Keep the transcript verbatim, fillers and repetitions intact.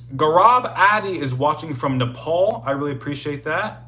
Garab Addy is watching from Nepal. I really appreciate that.